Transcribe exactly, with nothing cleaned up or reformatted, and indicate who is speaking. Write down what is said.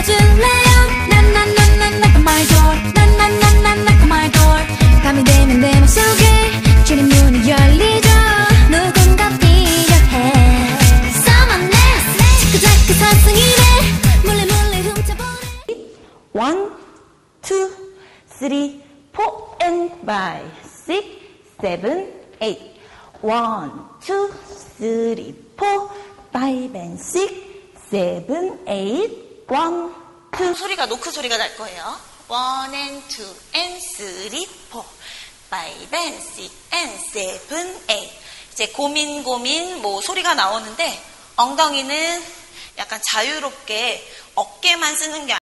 Speaker 1: 열어줄래요? 난난난난 knock on my door. 난난난난 knock on my door. 밤이 되면 내 맘속에 주린 문이 열리죠. 누군가 필요해. Someone else. 자꾸 사슴이네. 몰래 몰래 훔쳐보네.
Speaker 2: One, two, three, four, and five, six, seven, eight. One, two, three, four, five, and six, seven, eight. One, two.
Speaker 3: 소리가 노크 소리가 날 거예요. One and two and three, four, five and six and seven, eight. 이제 고민 고민 뭐 소리가 나오는데 엉덩이는 약간 자유롭게 어깨만 쓰는 게